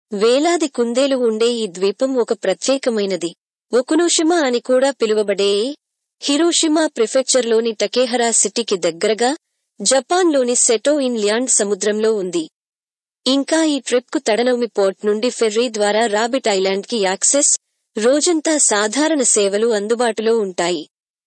వేలాది కుందేలు ఉండే ఈ ద్వీపం ఒక ప్రత్యేకమైనది. ఒకునోషిమా అని కూడా పిలువబడే హిరోషిమా ప్రిఫెక్చర్లోని టకేహరా సిటీకి దగ్గరగా జపాన్లోని సెటో ఇన్ ల్యాండ్ సముద్రంలో ఉంది. ఇంకా ఈ ట్రిప్కు తడనౌమి పోర్ట్ నుండి ఫెర్రీ ద్వారా రాబిట్ ఐలాండ్కి యాక్సెస్, రోజంతా సాధారణ సేవలు అందుబాటులో ఉంటాయి.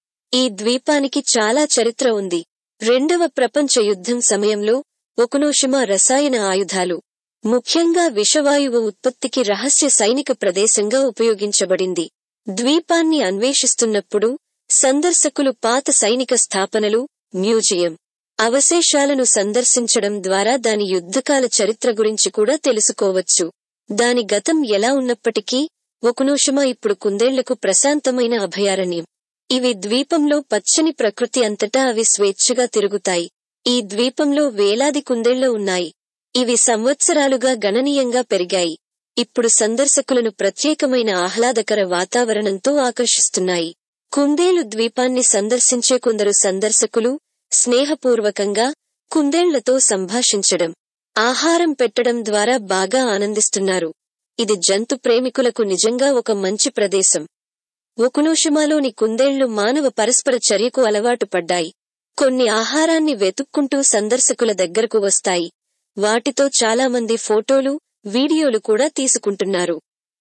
ఈ ద్వీపానికి చాలా చరిత్ర ఉంది. రెండవ ప్రపంచ యుద్ధం సమయంలో ఒకునోషిమా రసాయన ఆయుధాలు, ముఖ్యంగా విషవాయువు ఉత్పత్తికి రహస్య సైనిక ప్రదేశంగా ఉపయోగించబడింది. ద్వీపాన్ని అన్వేషిస్తున్నప్పుడు సందర్శకులు పాత సైనిక స్థాపనలు, మ్యూజియం అవశేషాలను సందర్శించడం ద్వారా దాని యుద్ధకాల చరిత్ర గురించి కూడా తెలుసుకోవచ్చు. దాని గతం ఎలా ఉన్నప్పటికీ ఒకునోషిమా ఇప్పుడు కుందేళ్లకు ప్రశాంతమైన అభయారణ్యం. ఇవి ద్వీపంలో పచ్చని ప్రకృతి అంతటా అవి స్వేచ్ఛగా తిరుగుతాయి. ఈ ద్వీపంలో వేలాది కుందేళ్లు ఉన్నాయి. ఇవి సంవత్సరాలుగా గణనీయంగా పెరిగాయి. ఇప్పుడు సందర్శకులను ప్రత్యేకమైన ఆహ్లాదకర వాతావరణంతో ఆకర్షిస్తున్నాయి. కుందేలు ద్వీపాన్ని సందర్శించే కొందరు సందర్శకులు స్నేహపూర్వకంగా కుందేళ్లతో సంభాషించడం, ఆహారం పెట్టడం ద్వారా బాగా ఆనందిస్తున్నారు. ఇది జంతు ప్రేమికులకు నిజంగా ఒక మంచి ప్రదేశం. ఒకునోషిమాలోని కుందేళ్లు మానవ పరస్పర చర్యకు అలవాటు పడ్డాయి. కొన్ని ఆహారాన్ని వెతుక్కుంటూ సందర్శకుల దగ్గరకు వస్తాయి. వాటితో చాలామంది ఫోటోలు, వీడియోలు కూడా తీసుకుంటున్నారు.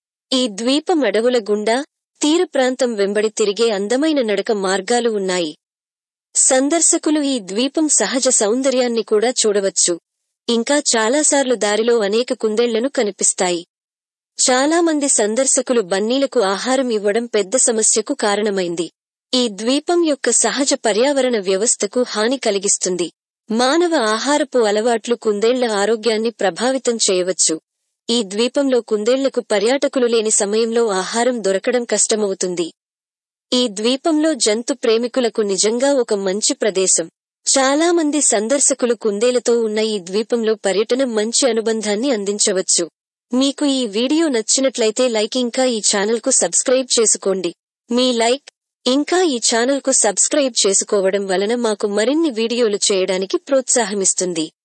ఈ ద్వీపం అడవుల గుండా, తీర ప్రాంతం వెంబడి తిరిగే అందమైన నడక మార్గాలు ఉన్నాయి. సందర్శకులు ఈ ద్వీపం సహజ సౌందర్యాన్ని కూడా చూడవచ్చు. ఇంకా చాలాసార్లు దారిలో అనేక కుందేళ్లను కనిపిస్తాయి. చాలామంది సందర్శకులు బన్నీలకు ఆహారం ఇవ్వడం పెద్ద సమస్యకు కారణమైంది. ఈ ద్వీపం యొక్క సహజ పర్యావరణ వ్యవస్థకు హాని కలిగిస్తుంది. మానవ ఆహారపు అలవాట్లు కుందేళ్ల ఆరోగ్యాన్ని ప్రభావితం చేయవచ్చు. ఈ ద్వీపంలో కుందేళ్లకు పర్యాటకులు లేని సమయంలో ఆహారం దొరకడం కష్టమవుతుంది. ఈ ద్వీపంలో జంతు ప్రేమికులకు నిజంగా ఒక మంచి ప్రదేశం. చాలామంది సందర్శకులు కుందేలతో ఉన్న ఈ ద్వీపంలో పర్యటన మంచి అనుబంధాన్ని అందించవచ్చు. మీకు ఈ వీడియో నచ్చినట్లయితే లైక్ ఇంకా ఈ ఛానల్కు సబ్స్క్రైబ్ చేసుకోండి. మీ లైక్ ఇంకా ఈ ఛానల్కు సబ్స్క్రైబ్ చేసుకోవడం వలన మాకు మరిన్ని వీడియోలు చేయడానికి ప్రోత్సాహమిస్తుంది.